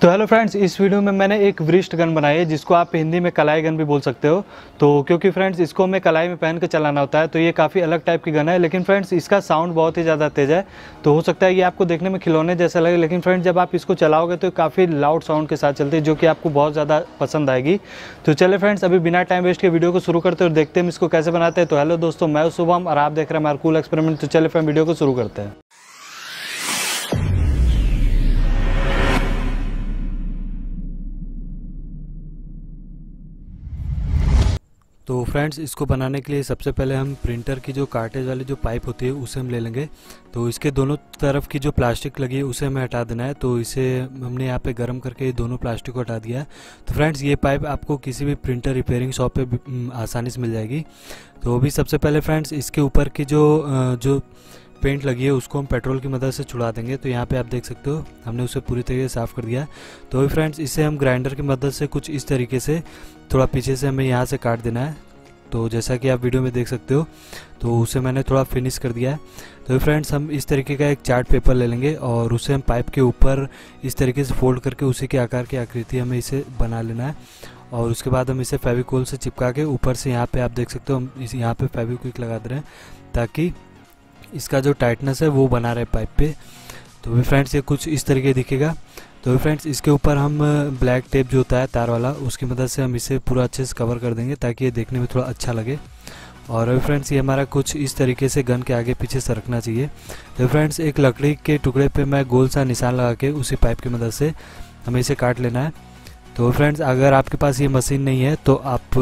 तो hello friends, इस video में मैंने एक वृष्ट गन बनाई है जिसको आप हिंदी में कलाई गन भी बोल सकते हो। तो क्योंकि फ्रेंड्स इसको हमें कलाई में पहन के चलाना होता है, तो ये काफ़ी अलग टाइप की गन है। लेकिन फ्रेंड्स इसका साउंड बहुत ही ज़्यादा तेज़ है, तो हो सकता है ये आपको देखने में खिलौने जैसा लगे, लेकिन फ्रेंड्स जब आप इसको चलाओगे तो काफ़ी लाउड साउंड के साथ चलती है, जो कि आपको बहुत ज़्यादा पसंद आएगी। तो चले फ्रेंड्स, अभी बिना टाइम वेस्ट के वीडियो को शुरू करते हैं और देखते हैं इसको कैसे बनाते हैं। तो हेलो दोस्तों, मैं शुभम और आप देख रहे हैं हमारा कूल एक्सपेरिमेंट। तो चले फ्रेंड, वीडियो को शुरू करते हैं। तो फ्रेंड्स, इसको बनाने के लिए सबसे पहले हम प्रिंटर की जो कार्टेज वाली जो पाइप होती है उसे हम ले लेंगे। तो इसके दोनों तरफ की जो प्लास्टिक लगी है उसे हमें हटा देना है। तो इसे हमने यहाँ पे गर्म करके ये दोनों प्लास्टिक को हटा दिया है। तो फ्रेंड्स, ये पाइप आपको किसी भी प्रिंटर रिपेयरिंग शॉप पे आसानी से मिल जाएगी। तो अभी सबसे पहले फ्रेंड्स, इसके ऊपर की जो पेंट लगी है उसको हम पेट्रोल की मदद से छुड़ा देंगे। तो यहाँ पे आप देख सकते हो हमने उसे पूरी तरीके से साफ़ कर दिया। तो अभी फ्रेंड्स, इसे हम ग्राइंडर की मदद से कुछ इस तरीके से थोड़ा पीछे से हमें यहाँ से काट देना है। तो जैसा कि आप वीडियो में देख सकते हो, तो उसे मैंने थोड़ा फिनिश कर दिया है। तो फ्रेंड्स, हम इस तरीके का एक चार्ट पेपर ले लेंगे और उसे हम पाइप के ऊपर इस तरीके से फोल्ड करके उसी के आकार की आकृति हमें इसे बना लेना है। और उसके बाद हम इसे फेविकोल से चिपका के ऊपर से यहाँ पे आप देख सकते हो हम यहाँ पे फेविक्विक लगा दे रहे हैं, ताकि इसका जो टाइटनेस है वो बना रहे पाइप पे। तो भी फ्रेंड्स, ये कुछ इस तरीके दिखेगा। तो फ्रेंड्स, इसके ऊपर हम ब्लैक टेप जो होता है तार वाला, उसकी मदद से हम इसे पूरा अच्छे से कवर कर देंगे ताकि ये देखने में थोड़ा अच्छा लगे। और फ्रेंड्स, ये हमारा कुछ इस तरीके से गन के आगे पीछे सरकना चाहिए। तो फ्रेंड्स, एक लकड़ी के टुकड़े पे मैं गोल सा निशान लगा के उसी पाइप की मदद से हमें इसे काट लेना है। तो फ्रेंड्स, अगर आपके पास ये मशीन नहीं है तो आप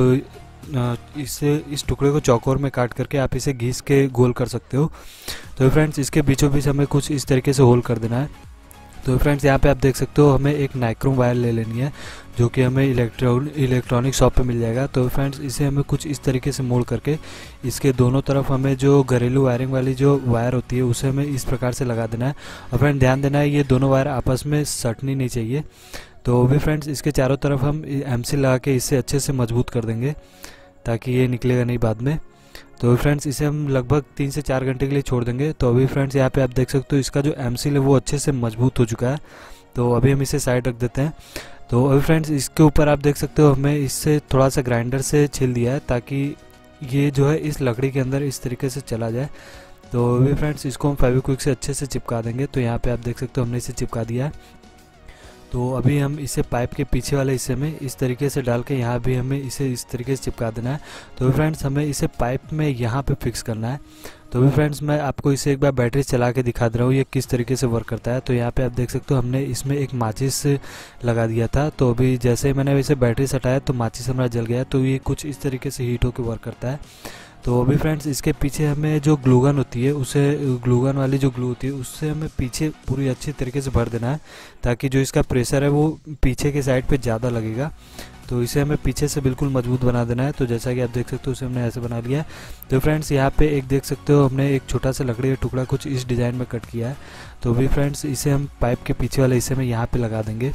इस टुकड़े को चौकोर में काट करके आप इसे घिस के गोल कर सकते हो। तो फ्रेंड्स, इसके बीचों बीच हमें कुछ इस तरीके से होल कर देना है। तो फ्रेंड्स, यहाँ पे आप देख सकते हो हमें एक नाइक्रोम वायर ले लेनी है, जो कि हमें इलेक्ट्रॉनिक शॉप पे मिल जाएगा। तो फ्रेंड्स, इसे हमें कुछ इस तरीके से मोड़ करके इसके दोनों तरफ हमें जो घरेलू वायरिंग वाली जो वायर होती है उसे हमें इस प्रकार से लगा देना है। और फ्रेंड ध्यान देना है, ये दोनों वायर आपस में सटनी नहीं चाहिए। तो भी फ्रेंड्स, इसके चारों तरफ हम MC लगा के इसे अच्छे से मजबूत कर देंगे ताकि ये निकलेगा नहीं बाद में। तो फ्रेंड्स, इसे हम लगभग 3 से 4 घंटे के लिए छोड़ देंगे। तो अभी फ्रेंड्स, यहाँ पे आप देख सकते हो इसका जो MC है वो अच्छे से मजबूत हो चुका है। तो अभी हम इसे साइड रख देते हैं। तो अभी फ्रेंड्स, इसके ऊपर आप देख सकते हो हमें इससे थोड़ा सा ग्राइंडर से छील दिया है, ताकि ये जो है इस लकड़ी के अंदर इस तरीके से चला जाए। तो अभी फ्रेंड्स, इसको हम फेविक्विक से अच्छे से चिपका देंगे। तो यहाँ पर आप देख सकते हो हमने इसे चिपका दिया है। तो अभी हम इसे पाइप के पीछे वाले हिस्से में इस तरीके से डाल के यहाँ भी हमें इसे इस तरीके से चिपका देना है। तो फ्रेंड्स, हमें इसे पाइप में यहाँ पे फिक्स करना है। तो भी फ्रेंड्स, मैं आपको इसे एक बार बैटरी चला के दिखा दे रहा हूँ ये किस तरीके से वर्क करता है। तो यहाँ पे आप देख सकते हो हमने इसमें एक माचिस लगा दिया था। तो अभी जैसे ही मैंने इसे बैटरी सटाया तो माचिस हमारा जल गया। तो ये कुछ इस तरीके से हीट होकर वर्क करता है। तो अभी फ्रेंड्स, इसके पीछे हमें जो ग्लूगन होती है उसे ग्लूगन वाली जो ग्लू होती है उससे हमें पीछे पूरी अच्छी तरीके से भर देना है, ताकि जो इसका प्रेशर है वो पीछे के साइड पे ज़्यादा लगेगा। तो इसे हमें पीछे से बिल्कुल मजबूत बना देना है। तो जैसा कि आप देख सकते हो उसे हमने ऐसे बना लिया है। तो फ्रेंड्स, यहाँ पे एक देख सकते हो हमने एक छोटा सा लकड़ी का टुकड़ा कुछ इस डिज़ाइन में कट किया है। तो अभी फ्रेंड्स, इसे हम पाइप के पीछे वाले हिस्से में यहाँ पर लगा देंगे।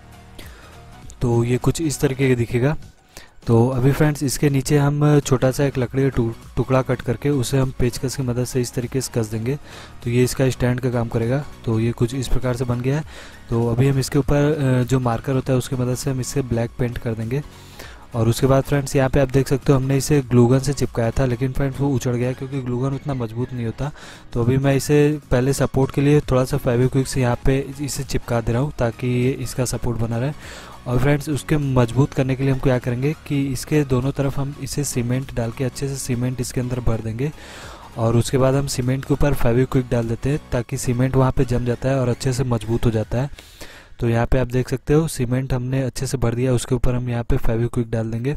तो ये कुछ इस तरीके का दिखेगा। तो अभी फ्रेंड्स, इसके नीचे हम छोटा सा एक लकड़ी का टुकड़ा कट करके उसे हम पेचकस की मदद से इस तरीके से कस देंगे। तो ये इसका स्टैंड का काम करेगा। तो ये कुछ इस प्रकार से बन गया है। तो अभी हम इसके ऊपर जो मार्कर होता है उसकी मदद से हम इससे ब्लैक पेंट कर देंगे। और उसके बाद फ्रेंड्स, यहाँ पे आप देख सकते हो हमने इसे ग्लूगन से चिपकाया था, लेकिन फ्रेंड्स वो उछड़ गया क्योंकि ग्लूगन उतना मजबूत नहीं होता। तो अभी मैं इसे पहले सपोर्ट के लिए थोड़ा सा फेविक्विक से यहाँ पे इसे चिपका दे रहा हूँ, ताकि ये इसका सपोर्ट बना रहे। और फ्रेंड्स, उसके मजबूत करने के लिए हम क्या करेंगे कि इसके दोनों तरफ हम इसे सीमेंट डाल के अच्छे से सीमेंट इसके अंदर भर देंगे। और उसके बाद हम सीमेंट के ऊपर फेविक्विक डाल देते हैं, ताकि सीमेंट वहाँ पे जम जाता है और अच्छे से मजबूत हो जाता है। तो यहाँ पे आप देख सकते हो सीमेंट हमने अच्छे से भर दिया, उसके ऊपर हम यहाँ पे फेविक्विक डाल देंगे।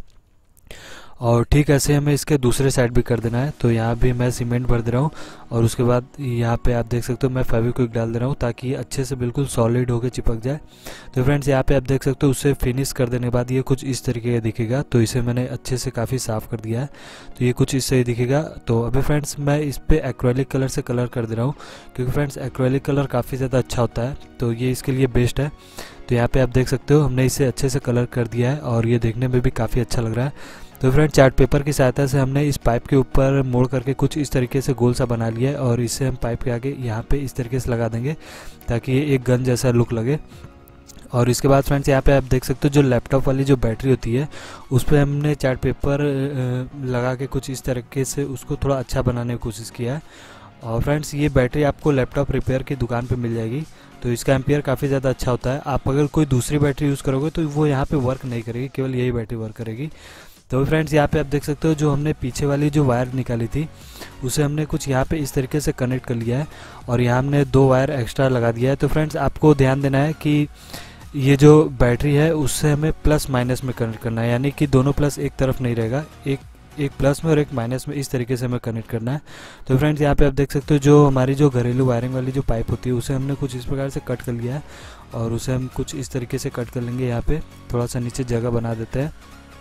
और ठीक ऐसे हमें इसके दूसरे साइड भी कर देना है। तो यहाँ भी मैं सीमेंट भर दे रहा हूँ और उसके बाद यहाँ पे आप देख सकते हो मैं फेविक्विक डाल दे रहा हूँ, ताकि ये अच्छे से बिल्कुल सॉलिड होकर चिपक जाए। तो फ्रेंड्स, यहाँ पे आप देख सकते हो उसे फिनिश कर देने के बाद ये कुछ इस तरीके का दिखेगा। तो इसे मैंने अच्छे से काफ़ी साफ़ कर दिया है। तो ये कुछ इससे दिखेगा। तो अभी फ्रेंड्स, मैं इस पर एक्रेलिक कलर से कलर कर दे रहा हूँ, क्योंकि फ्रेंड्स एक्रेलिक कलर काफ़ी ज़्यादा अच्छा होता है। तो ये इसके लिए बेस्ट है। तो यहाँ पे आप देख सकते हो हमने इसे अच्छे से कलर कर दिया है और ये देखने में भी काफ़ी अच्छा लग रहा है। तो फ्रेंड, चार्ट पेपर की सहायता से हमने इस पाइप के ऊपर मोड़ करके कुछ इस तरीके से गोल सा बना लिया है और इसे हम पाइप के आगे यहाँ पे इस तरीके से लगा देंगे, ताकि ये एक गन जैसा लुक लगे। और इसके बाद फ्रेंड्स यहाँ पे आप देख सकते हो जो लैपटॉप वाली जो बैटरी होती है उस पर हमने चार्ट पेपर लगा के कुछ इस तरीके से उसको थोड़ा अच्छा बनाने की कोशिश किया है। और फ्रेंड्स ये बैटरी आपको लैपटॉप रिपेयर की दुकान पे मिल जाएगी, तो इसका एम्पियर काफ़ी ज़्यादा अच्छा होता है। आप अगर कोई दूसरी बैटरी यूज़ करोगे तो वो यहाँ पे वर्क नहीं करेगी, केवल यही बैटरी वर्क करेगी। तो फ्रेंड्स यहाँ पे आप देख सकते हो जो हमने पीछे वाली जो वायर निकाली थी उसे हमने कुछ यहाँ पे इस तरीके से कनेक्ट कर लिया है और यहाँ हमने 2 वायर एक्स्ट्रा लगा दिया है। तो फ्रेंड्स आपको ध्यान देना है कि ये जो बैटरी है उससे हमें प्लस माइनस में कनेक्ट करना है, यानी कि दोनों प्लस एक तरफ नहीं रहेगा, एक प्लस में और एक माइनस में, इस तरीके से हमें कनेक्ट करना है। तो फ्रेंड्स यहाँ पे आप देख सकते हो जो हमारी जो घरेलू वायरिंग वाली जो पाइप होती है उसे हमने कुछ इस प्रकार से कट कर लिया है और उसे हम कुछ इस तरीके से कट कर लेंगे। यहाँ पे थोड़ा सा नीचे जगह बना देते हैं।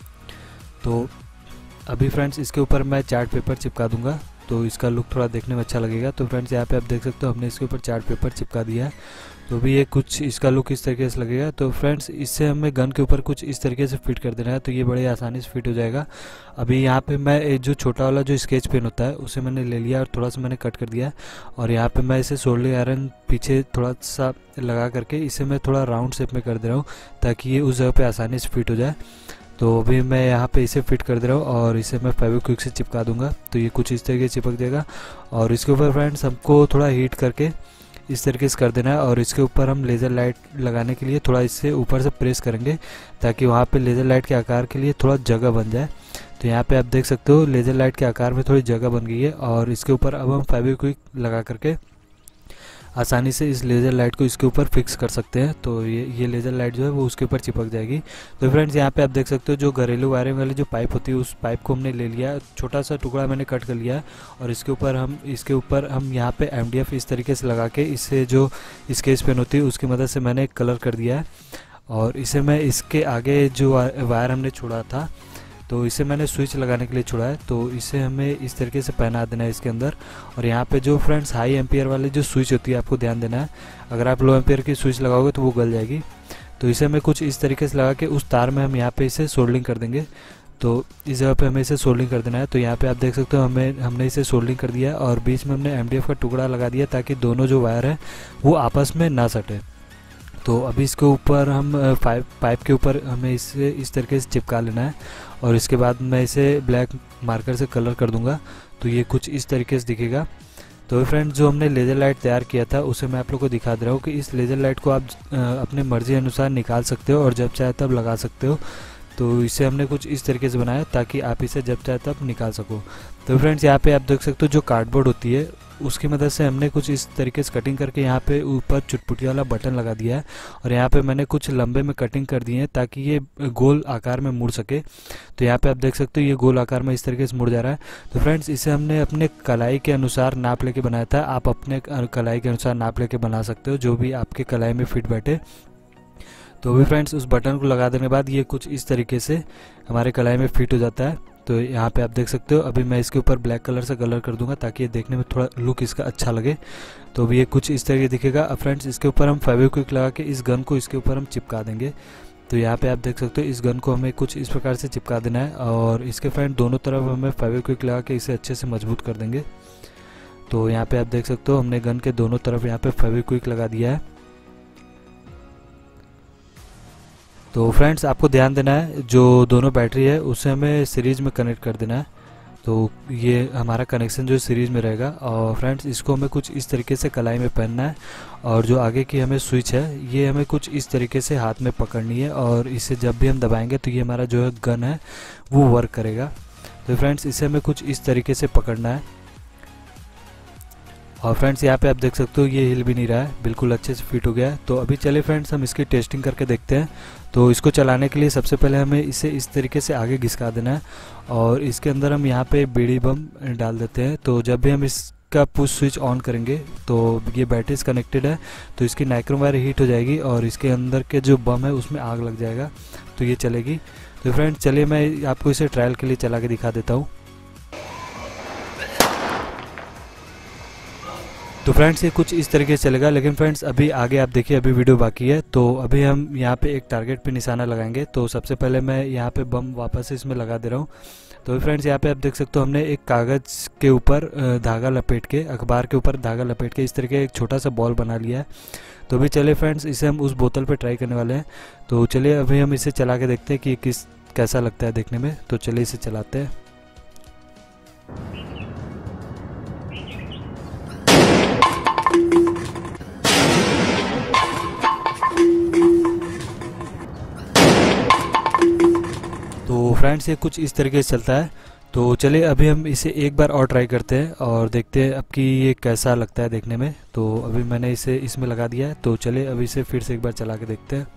तो अभी फ्रेंड्स इसके ऊपर मैं चार्ट पेपर चिपका दूंगा तो इसका लुक थोड़ा देखने में अच्छा लगेगा। तो फ्रेंड्स यहाँ पे आप देख सकते हो हमने इसके ऊपर चार्ट पेपर चिपका दिया है, तो भी ये कुछ इसका लुक इस तरीके से लगेगा। तो फ्रेंड्स इससे हमें गन के ऊपर कुछ इस तरीके से फिट कर देना है, तो ये बड़े आसानी से फिट हो जाएगा। अभी यहाँ पे मैं जो छोटा वाला जो स्केच पेन होता है उसे मैंने ले लिया और थोड़ा सा मैंने कट कर दिया और यहाँ पे मैं इसे सोल्डरिंग आयरन पीछे थोड़ा सा लगा करके इसे मैं थोड़ा राउंड शेप में कर दे रहा हूँ ताकि ये उस जगह पर आसानी से फिट हो जाए। तो अभी मैं यहाँ पे इसे फिट कर दे रहा हूँ और इसे मैं फेविक्विक से चिपका दूंगा, तो ये कुछ इस तरीके से चिपक जाएगा। और इसके ऊपर फ्रेंड्स हमको थोड़ा हीट करके इस तरीके से कर देना है और इसके ऊपर हम लेज़र लाइट लगाने के लिए थोड़ा इससे ऊपर से प्रेस करेंगे ताकि वहाँ पे लेज़र लाइट के आकार के लिए थोड़ा जगह बन जाए। तो यहाँ पे आप देख सकते हो लेज़र लाइट के आकार में थोड़ी जगह बन गई है और इसके ऊपर अब हम फेविक्विक लगा करके आसानी से इस लेज़र लाइट को इसके ऊपर फिक्स कर सकते हैं। तो ये लेज़र लाइट जो है वो उसके ऊपर चिपक जाएगी। तो फ्रेंड्स यहाँ पे आप देख सकते हो जो घरेलू वायरिंग वाली जो पाइप होती है उस पाइप को हमने ले लिया, छोटा सा टुकड़ा मैंने कट कर लिया है और इसके ऊपर हम यहाँ पे MDF इस तरीके से लगा के इससे जो स्केच पेन होती है उसकी मदद से मैंने कलर कर दिया है। और इसे मैं इसके आगे जो वायर हमने छोड़ा था तो इसे मैंने स्विच लगाने के लिए छोड़ा है, तो इसे हमें इस तरीके से पहना देना है इसके अंदर। और यहाँ पे जो फ्रेंड्स हाई एम्पियर वाली जो स्विच होती है आपको ध्यान देना है, अगर आप लो एम्पियर की स्विच लगाओगे तो वो गल जाएगी। तो इसे हमें कुछ इस तरीके से लगा के उस तार में हम यहाँ पे इसे सोल्डिंग कर देंगे। तो इस जगह पे हमें इसे सोल्डिंग कर देना है। तो यहाँ पे आप देख सकते हो हमने इसे सोल्डिंग कर दिया और बीच में हमने MDF का टुकड़ा लगा दिया ताकि दोनों जो वायर है वो आपस में ना सटे। तो अभी इसके ऊपर हम पाइप के ऊपर हमें इसे इस तरीके से चिपका लेना है और इसके बाद मैं इसे ब्लैक मार्कर से कलर कर दूंगा, तो ये कुछ इस तरीके से दिखेगा। तो फ्रेंड्स जो हमने लेज़र लाइट तैयार किया था उसे मैं आप लोग को दिखा दे रहा हूँ कि इस लेज़र लाइट को आप अपने मर्जी अनुसार निकाल सकते हो और जब चाहे तब लगा सकते हो। तो इसे हमने कुछ इस तरीके से बनाया ताकि आप इसे जब चाहे तब निकाल सको। तो फ्रेंड्स यहाँ पे आप देख सकते हो जो कार्डबोर्ड होती है उसकी मदद से हमने कुछ इस तरीके से कटिंग करके यहाँ पे ऊपर चुटपुटी वाला बटन लगा दिया है और यहाँ पे मैंने कुछ लंबे में कटिंग कर दी है ताकि ये गोल आकार में मुड़ सके। तो यहाँ पे आप देख सकते हो ये गोल आकार में इस तरीके से मुड़ जा रहा है। तो फ्रेंड्स इसे हमने अपने कलाई के अनुसार नाप लेके बनाया था, आप अपने कलाई के अनुसार नाप लेके बना सकते हो जो भी आपके कलाई में फिट बैठे। तो भी फ्रेंड्स उस बटन को लगा देने के बाद ये कुछ इस तरीके से हमारे कलाई में फिट हो जाता है। तो यहाँ पे आप देख सकते हो अभी मैं इसके ऊपर ब्लैक कलर से कलर कर दूंगा ताकि ये देखने में थोड़ा लुक इसका अच्छा लगे। तो अभी ये कुछ इस तरीके दिखेगा। अब फ्रेंड्स इसके ऊपर हम फेविक्विक लगा के इस गन को इसके ऊपर हम चिपका देंगे। तो यहाँ पे आप देख सकते हो इस गन को हमें कुछ इस प्रकार से चिपका देना है और इसके फ्रेंड दोनों तरफ हमें फेविक्विक लगा के इसे अच्छे से मजबूत कर देंगे। तो यहाँ पे आप देख सकते हो हमने गन के दोनों तरफ यहाँ पे फेविक्विक लगा दिया है। तो फ्रेंड्स आपको ध्यान देना है जो दोनों बैटरी है उसे हमें सीरीज़ में कनेक्ट कर देना है। तो ये हमारा कनेक्शन जो सीरीज़ में रहेगा और फ्रेंड्स इसको हमें कुछ इस तरीके से कलाई में पहनना है और जो आगे की हमें स्विच है ये हमें कुछ इस तरीके से हाथ में पकड़नी है और इसे जब भी हम दबाएंगे तो ये हमारा जो है गन है वो वर्क करेगा। तो फ्रेंड्स इसे हमें कुछ इस तरीके से पकड़ना है और फ्रेंड्स यहाँ पे आप देख सकते हो ये हिल भी नहीं रहा है, बिल्कुल अच्छे से फिट हो गया है। तो अभी चलिए फ्रेंड्स हम इसकी टेस्टिंग करके देखते हैं। तो इसको चलाने के लिए सबसे पहले हमें इसे इस तरीके से आगे घिसका देना है और इसके अंदर हम यहाँ पे बीड़ी बम डाल देते हैं। तो जब भी हम इसका पुश स्विच ऑन करेंगे तो ये बैटरी से कनेक्टेड है तो इसकी नाइक्रोम वायर हीट हो जाएगी और इसके अंदर के जो बम है उसमें आग लग जाएगा, तो ये चलेगी। तो फ्रेंड्स चलिए मैं आपको इसे ट्रायल के लिए चला के दिखा देता हूँ। तो फ्रेंड्स ये कुछ इस तरीके से चलेगा, लेकिन फ्रेंड्स अभी आगे आप देखिए, अभी वीडियो बाकी है। तो अभी हम यहाँ पे एक टारगेट पे निशाना लगाएंगे। तो सबसे पहले मैं यहाँ पे बम वापस से इसमें लगा दे रहा हूँ। तो फ्रेंड्स यहाँ पे आप देख सकते हो, हमने एक कागज़ के ऊपर धागा लपेट के, अखबार के ऊपर धागा लपेट के इस तरीके एक छोटा सा बॉल बना लिया है। तो अभी चलिए फ्रेंड्स, इसे हम उस बोतल पे ट्राई करने वाले हैं। तो चलिए अभी हम इसे चला के देखते हैं कि कैसा लगता है देखने में। तो चलिए इसे चलाते हैं। तो फ्रेंड्स ये कुछ इस तरीके से चलता है। तो चलिए अभी हम इसे एक बार और ट्राई करते हैं और देखते हैं अब कि ये कैसा लगता है देखने में। तो अभी मैंने इसे इसमें लगा दिया है। तो चलिए अभी इसे फिर से एक बार चला के देखते हैं।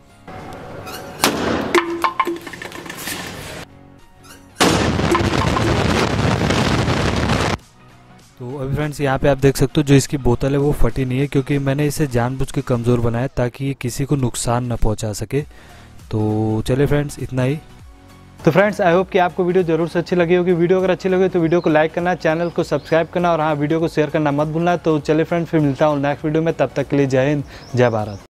तो अभी फ्रेंड्स यहाँ पे आप देख सकते हो, जो इसकी बोतल है वो फटी नहीं है, क्योंकि मैंने इसे जानबूझ के कमज़ोर बनाया ताकि ये किसी को नुकसान न पहुँचा सके। तो चलिए फ्रेंड्स इतना ही। तो फ्रेंड्स आई होप कि आपको वीडियो जरूर से अच्छी लगी होगी। वीडियो अगर अच्छी लगी तो वीडियो को लाइक करना, चैनल को सब्सक्राइब करना और हाँ वीडियो को शेयर करना मत भूलना। तो चलिए फ्रेंड्स फिर मिलता हूँ नेक्स्ट वीडियो में, तब तक के लिए जय हिंद, जय भारत।